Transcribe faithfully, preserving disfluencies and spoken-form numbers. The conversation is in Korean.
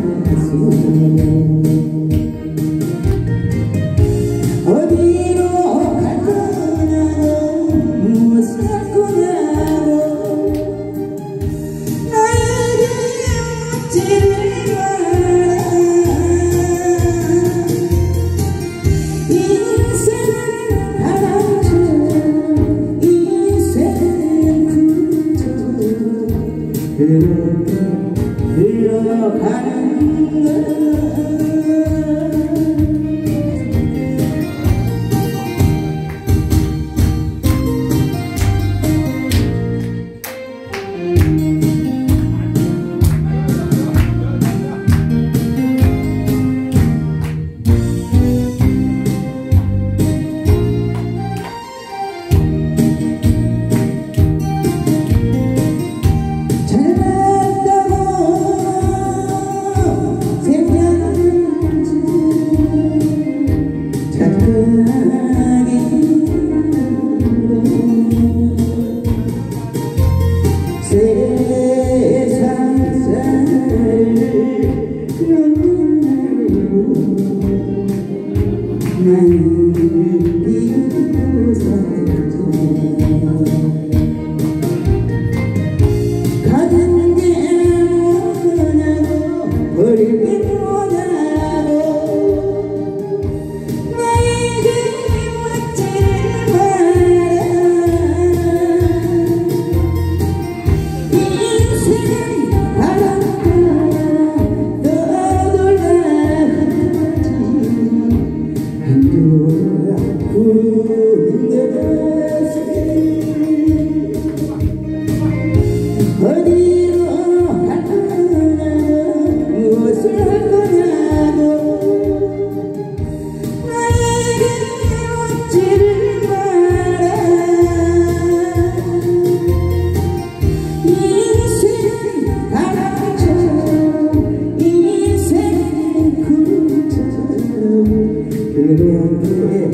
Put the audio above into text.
어디로 갈 거냐고 무엇을 할 거냐고 나에게 묻지를 마라. 인생은 바람처럼 인생은 구름처럼 그렇게 흘러가는 거야. 가진 게 뭐냐고 버릴 게 뭐냐고 나에게 묻지를 마라. 인생은 바람처럼 떠돌다 어디로 갈 거냐고 무엇을 할 거냐고 나에게 묻지를 마라. 인생은 바람처럼 인생은 구름처럼 그렇게